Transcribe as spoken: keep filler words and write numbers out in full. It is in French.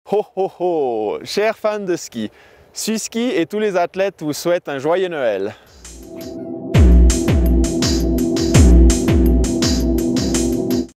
Ho ho ho! Chers fans de ski, Suski et tous les athlètes vous souhaitent un joyeux Noël.